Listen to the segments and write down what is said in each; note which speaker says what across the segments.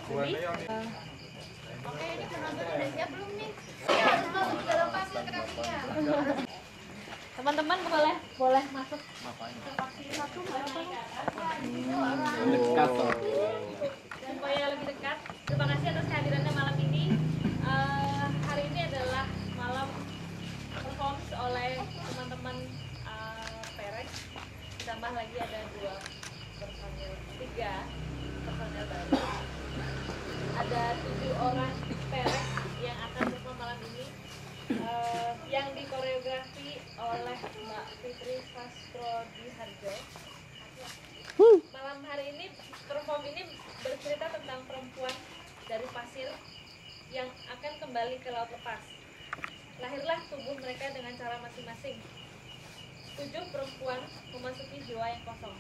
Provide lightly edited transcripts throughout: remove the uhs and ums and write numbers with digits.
Speaker 1: Oke, ini penonton udah siap belum nih? Iya, harus masuk ke dalam pasir kakinya. Teman-teman boleh masuk ke vaksin satu
Speaker 2: Dekat loh.
Speaker 1: supaya lebih dekat. Terima kasih atas kehadirannya malam ini. Hari ini adalah malam perform oleh teman-teman Perek. Ditambah lagi ada 3 personel baru. Ada 7 orang Perek yang akan perform malam ini. Yang dikoreografi oleh Mbak Fitri Sastro-Diharjo. Malam hari ini perform ini bercerita tentang perempuan dari pasir yang akan kembali ke laut lepas. Lahirlah tubuh mereka dengan cara masing-masing. 7 perempuan memasuki jiwa yang kosong.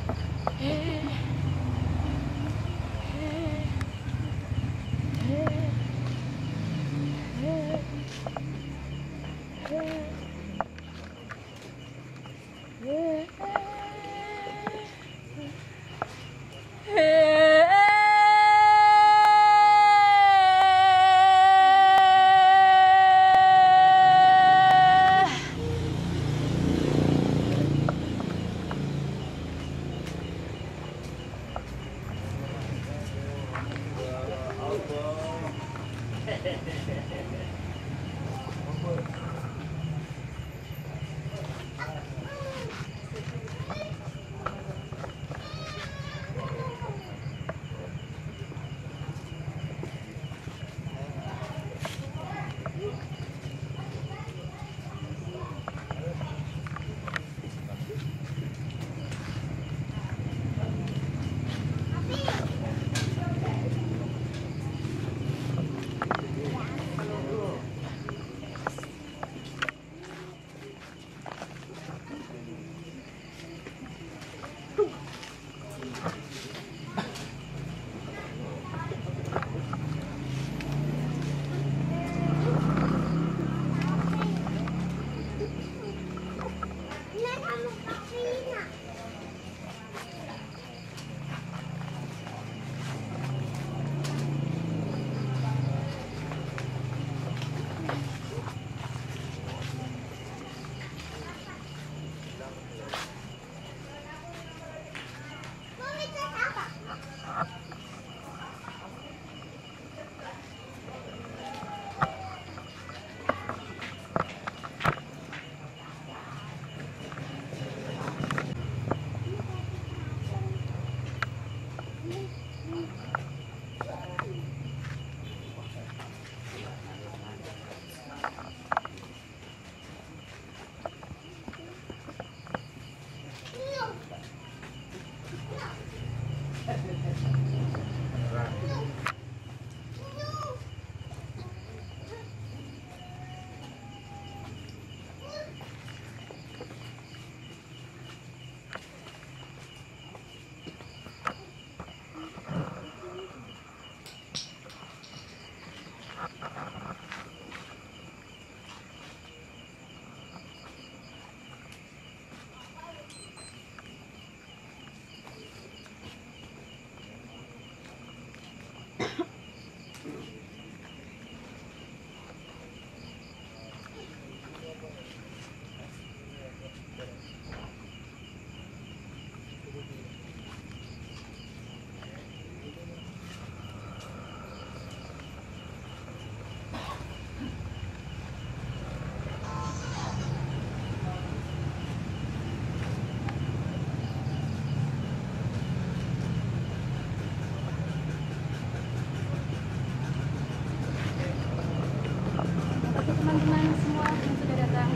Speaker 2: teman-teman semua yang sudah datang.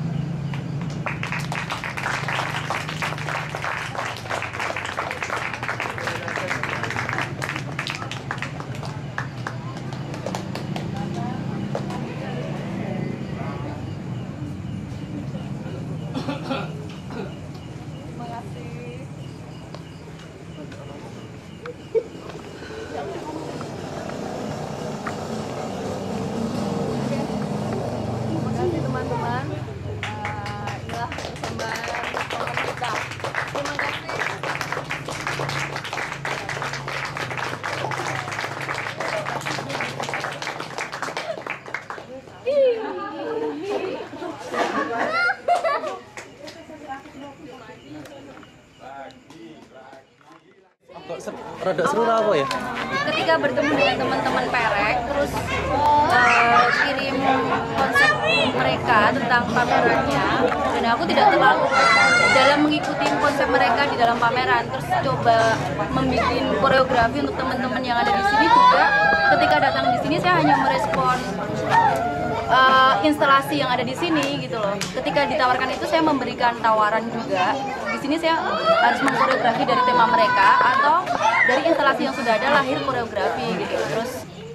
Speaker 2: Teman-teman, inilah persembahan program kita. Terima kasih.
Speaker 3: Kok rada seru apa ya?
Speaker 2: Ketika bertemu dengan teman-teman Perek, terus kirim konsep mereka tentang pamerannya, dan aku tidak terlalu dalam mengikuti konsep mereka di dalam pameran, terus coba membuat koreografi untuk teman-teman yang ada di sini juga. Ketika datang di sini saya hanya merespon instalasi yang ada di sini gitu loh. Ketika ditawarkan itu saya memberikan tawaran juga. Di sini saya harus mengkoreografi dari tema mereka atau dari instalasi yang sudah ada lahir koreografi gitu. Terus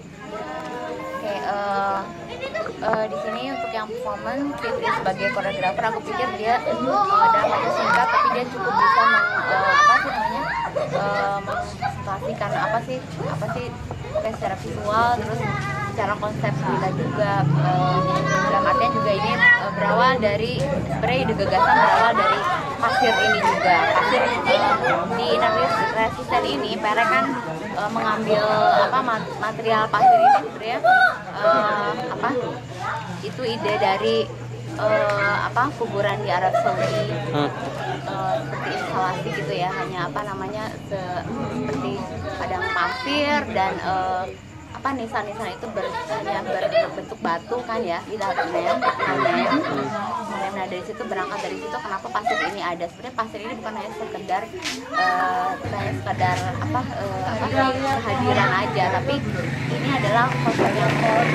Speaker 2: di sini untuk yang performance Fitri sebagai koreografer, aku pikir dia dalam waktu singkat tapi dia cukup bisa mengimplementasikan apa sih kayak secara visual, terus secara konsep juga dalam artian juga ini berawal dari sebenarnya ide gagasan berawal dari pasir ini juga. Pasir di inner resisten ini Perek kan mengambil material pasir ini sebenarnya itu ide dari kuburan di Arab Saudi, seperti instalasi gitu ya, hanya seperti padang pasir dan nisan-nisan itu berbentuk batu kan ya, kita nem. Nah dari situ berangkat dari situ kenapa pasir ini ada. Sebenarnya pasir ini bukan hanya sekedar kehadiran aja, tapi ini adalah konsep yang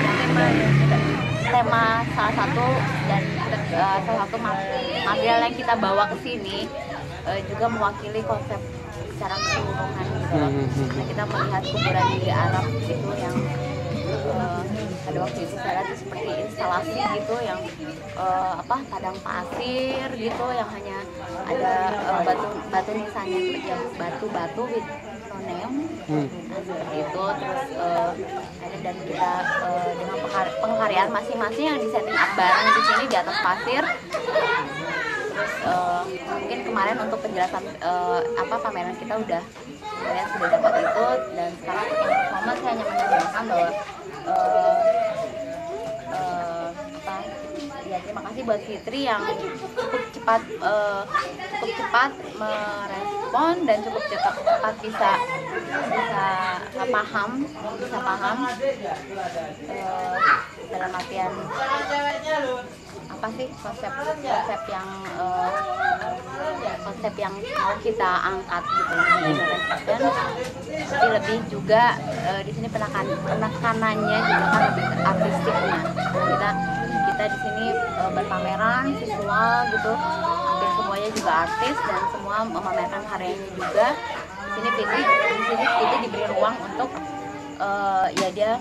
Speaker 2: tema salah satu material yang kita bawa ke sini juga mewakili konsep secara keseluruhan gitu. Nah, kita melihat kuburan di Arab itu yang pada waktu itu saya lihat seperti instalasi gitu yang padang pasir gitu yang hanya ada batu nisannya itu ya batu with neon seperti itu. Terus dan kita dengan pengkaryaan masing-masing yang disetting up bareng di sini di atas pasir. Terus mungkin kemarin untuk penjelasan pameran kita sudah dapat itu, dan sekarang untuk yang performa saya hanya menjelaskan bahwa terima kasih buat Fitri yang cukup cepat merespon dan cukup cepat bisa paham dalam artian konsep yang mau kita angkat gitu. Dan lebih juga di sini penekanannya juga kan lebih artistiknya. Kita di sini berpameran visual gitu, hampir semuanya juga artis dan semua memamerkan karyanya juga. Di sini Fitri diberi ruang untuk dia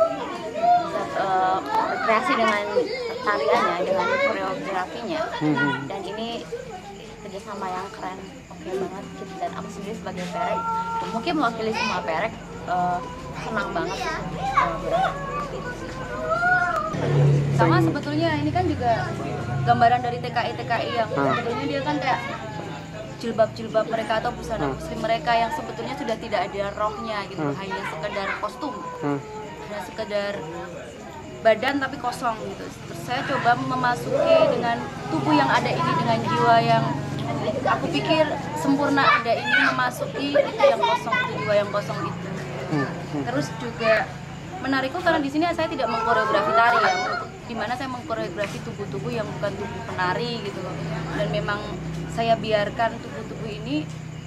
Speaker 2: berkreasi dengan tariannya, dengan koreografinya, dan ini kerjasama yang keren, oke banget. Dan aku sendiri sebagai Perek, mungkin mewakili semua Perek, senang banget gitu sih. Sama sebetulnya ini kan juga gambaran dari TKI yang sebetulnya dia kan kayak jilbab mereka atau busana muslim mereka yang sebetulnya sudah tidak ada rohnya gitu, hanya sekedar kostum, hanya sekedar badan tapi kosong gitu. Terus saya coba memasuki dengan tubuh yang ada ini, dengan jiwa yang aku pikir sempurna ada ini, memasuki itu yang kosong, itu jiwa yang kosong itu. Terus juga menarikku karena di sini saya tidak mengkoreografi tari ya, dimana saya mengkoreografi tubuh-tubuh yang bukan tubuh penari gitu loh. Dan memang saya biarkan tubuh-tubuh ini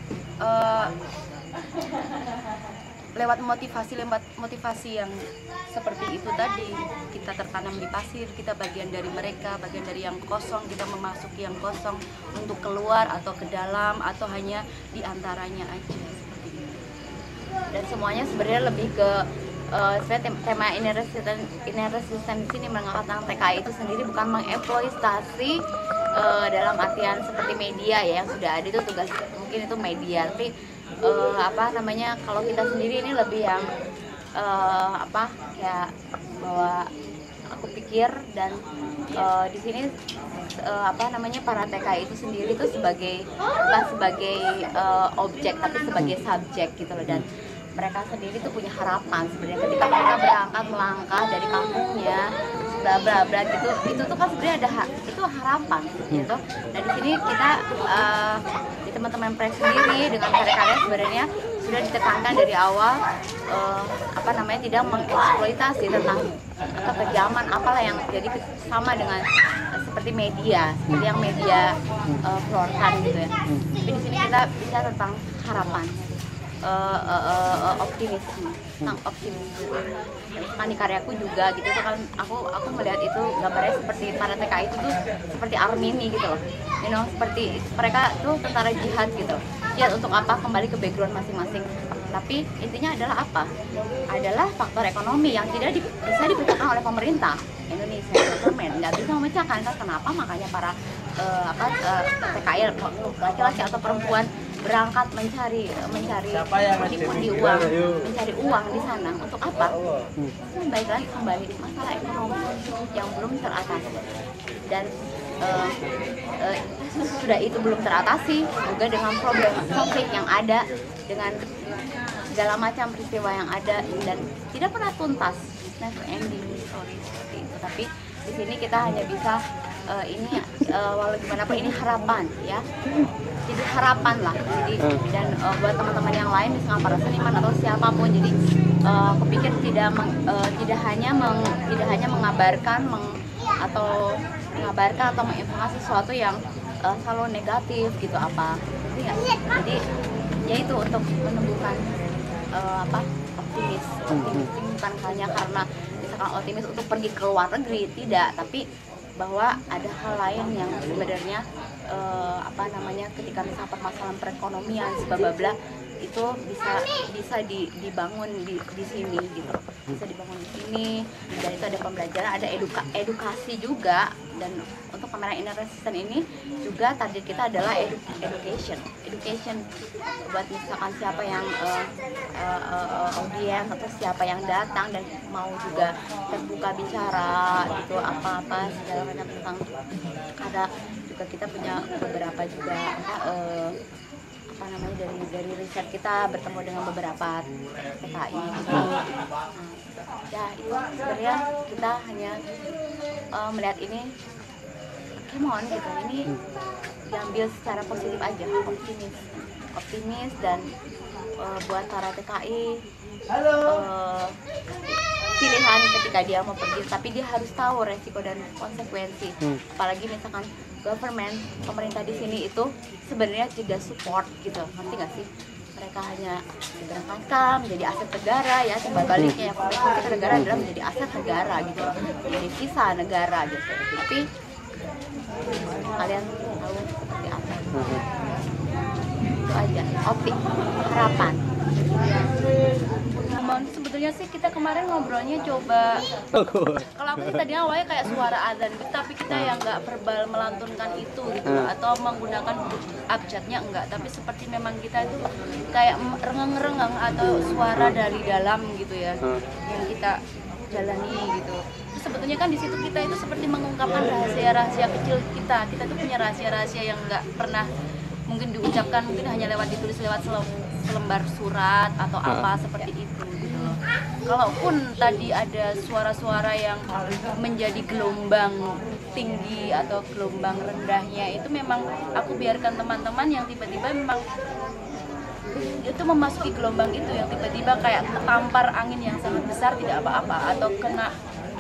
Speaker 2: lewat motivasi yang seperti itu tadi. Kita tertanam di pasir, kita bagian dari mereka, bagian dari yang kosong, kita memasuki yang kosong untuk keluar atau ke dalam atau hanya di antaranya aja seperti itu. Dan semuanya sebenarnya lebih ke tema inner resistance di sini mengangkat tentang TKI itu sendiri, bukan mengeksploitasi dalam artian seperti media ya yang sudah ada, itu tugas mungkin itu media, tapi kalau kita sendiri ini lebih yang kayak bahwa aku pikir dan di sini para TKI itu sendiri itu bukan sebagai objek tapi sebagai subjek gitu loh. Dan mereka sendiri tuh punya harapan sebenarnya ketika mereka berangkat melangkah dari kampungnya bla bla bla gitu, itu tuh kan sebenarnya itu harapan gitu. Dan di sini kita di teman-teman Perek sendiri dengan karya-karya sebenarnya sudah ditekankan dari awal tidak mengeksploitasi tentang kekejaman apalah yang jadi sama dengan seperti media, seperti yang media keluarkan gitu ya. Tapi di sini kita bicara tentang harapan, optimisme, tentang optimisme. Kan di karyaku juga gitu tuh kan aku melihat itu gambarnya seperti para TKI itu tuh seperti Armini gitu loh, seperti mereka tuh tentara jihad gitu. Jihad untuk apa? Kembali ke background masing-masing. Tapi intinya adalah apa? Adalah faktor ekonomi yang tidak bisa dipecahkan oleh pemerintah Indonesia. Government nggak bisa memecahkan kan? Kenapa? Makanya para TKI laki-laki atau perempuan berangkat mencari pundi-pundi uang, mencari uang di sana untuk apa? Kembali masalah ekonomi yang belum teratasi, dan sudah itu belum teratasi juga dengan problem konflik yang ada, dengan segala macam peristiwa yang ada dan tidak pernah tuntas, never ending story seperti itu. Tapi di sini kita hanya bisa walau gimana pun ini harapan ya, jadi harapan lah. Jadi dan buat teman-teman yang lain, misalnya para seniman atau siapapun, jadi aku pikir tidak hanya mengabarkan atau menginformasi sesuatu yang selalu negatif gitu jadi ya itu untuk menumbuhkan optimis bukan hanya karena misalkan optimis untuk pergi ke luar negeri, tidak, tapi bahwa ada hal lain yang sebenarnya ketika misalnya permasalahan perekonomian sebababla itu bisa dibangun di sini gitu, bisa dibangun di sini, dan itu ada pembelajaran, ada edukasi juga. Dan untuk kamera inner resistant ini juga target kita adalah education buat misalkan siapa yang audiens atau siapa yang datang dan mau juga terbuka bicara gitu, apa-apa segala macam tentang, ada juga kita punya beberapa juga dari riset kita bertemu dengan beberapa TKI gitu. Ya itu sebenarnya kita hanya melihat ini Kemon gitu, ini diambil secara positif aja, optimis dan buat para TKI pilihan ketika dia mau pergi, tapi dia harus tahu resiko dan konsekuensi. Apalagi misalkan pemerintah di sini itu sebenarnya tidak support gitu, ngerti nggak sih? Mereka hanya diberangkatkan menjadi aset negara ya, sebaliknya yang komitmen ke negara adalah menjadi aset negara gitu, jadi sisa negara gitu. Tapi kalian tahu seperti apa? Itu aja, harapan. Sebetulnya sih kita kemarin ngobrolnya coba, kalau aku sih tadinya awalnya kayak suara azan gitu, tapi kita yang nggak verbal melantunkan itu gitu, atau menggunakan huruf abjadnya enggak, tapi seperti memang kita itu kayak rengeng-rengeng atau suara dari dalam gitu ya, yang kita jalani gitu. Terus sebetulnya kan di situ kita itu seperti mengungkapkan rahasia-rahasia kecil kita tuh punya rahasia-rahasia yang nggak pernah mungkin diucapkan, mungkin hanya ditulis lewat selembar surat atau apa seperti itu gitu loh. Kalaupun tadi ada suara-suara yang menjadi gelombang tinggi atau gelombang rendahnya, itu memang aku biarkan teman-teman yang tiba-tiba memang itu memasuki gelombang itu, yang tiba-tiba kayak tampar angin yang sangat besar tidak apa-apa, atau kena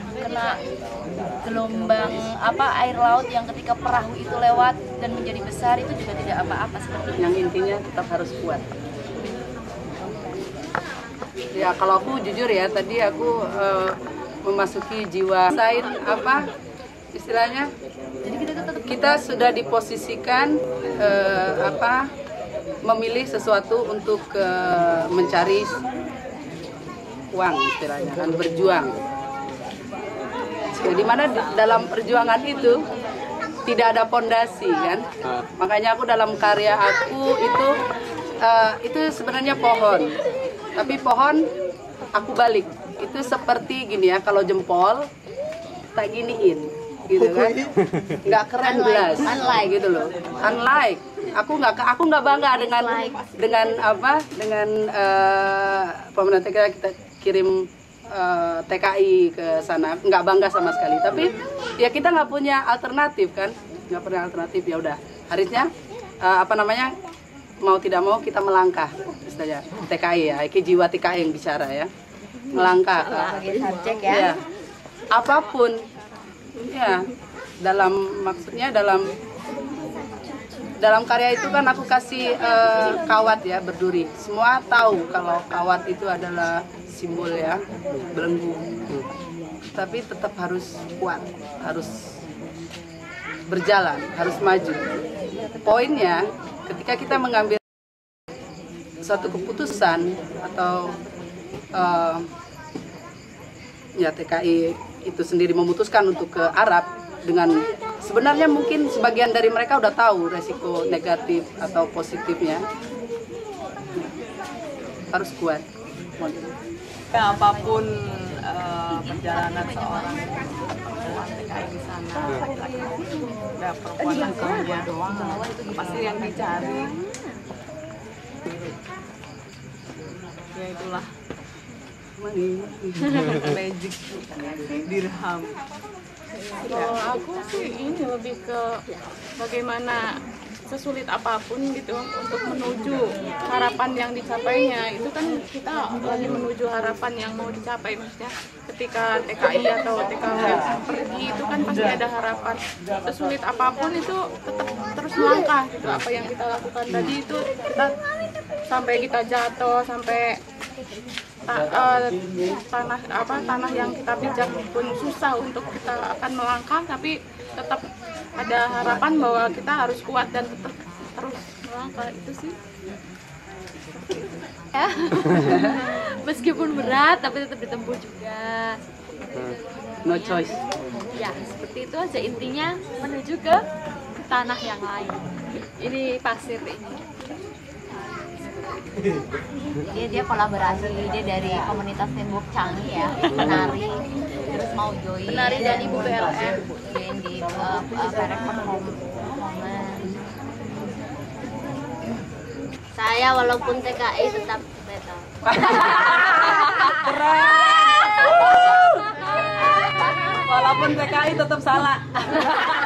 Speaker 2: gelombang air laut yang ketika perahu itu lewat dan menjadi besar, itu juga tidak apa-apa seperti itu.
Speaker 3: Yang intinya tetap harus kuat. Ya kalau aku jujur ya, tadi aku memasuki jiwa sain istilahnya. Jadi kita sudah diposisikan memilih sesuatu untuk mencari uang istilahnya, kan berjuang. Di mana dalam perjuangan itu tidak ada pondasi kan, makanya aku dalam karya aku itu sebenarnya pohon, tapi pohon aku balik itu seperti gini ya, kalau jempol tak giniin gitu kan, nggak keren belas, gitu loh, unlike aku nggak bangga dengan pemerintah kita kirim TKI ke sana, nggak bangga sama sekali. Tapi ya kita nggak punya alternatif kan, nggak punya alternatif, ya udah harusnya mau tidak mau kita melangkah, istilahnya TKI ya, ini jiwa TKI yang bicara ya, melangkah ya, apapun ya, dalam karya itu kan aku kasih kawat ya, berduri. Semua tahu kalau kawat itu adalah simbol ya, belenggu. Tapi tetap harus kuat, harus berjalan, harus maju. Poinnya, ketika kita mengambil suatu keputusan atau TKI itu sendiri memutuskan untuk ke Arab dengan sebenarnya mungkin sebagian dari mereka udah tahu resiko negatif atau positifnya. Harus kuat.
Speaker 4: Ya, apapun perjalanan seorang perempuan TKI di sana, ada perempuan hukumnya pasti yang dicari. Ya itulah magic dirham.
Speaker 5: Kalau aku sih ini lebih ke bagaimana sesulit apapun gitu untuk menuju harapan yang dicapainya. Itu kan kita lagi menuju harapan yang mau dicapai, maksudnya ketika TKI atau TKW pergi itu kan pasti ada harapan. Sesulit apapun itu tetap terus melangkah gitu. Apa yang kita lakukan tadi itu kita sampai kita jatuh, sampai tanah yang kita pijak pun susah untuk kita akan melangkah, tapi tetap ada harapan bahwa kita harus kuat dan tetap terus melangkah. Itu sih
Speaker 2: Ya. Meskipun berat tapi tetap ditempuh juga.
Speaker 3: No choice.
Speaker 2: Ya, seperti itu aja intinya, menuju ke tanah yang lain. Ini pasir ini.
Speaker 6: Dia kolaborasi, dia dari komunitas Tembok Canggih ya, penari, terus mau join
Speaker 2: Penari dan Ibu BLM
Speaker 6: join di Perek Performance. Saya walaupun TKI tetap beta.
Speaker 3: Walaupun TKI tetap salah.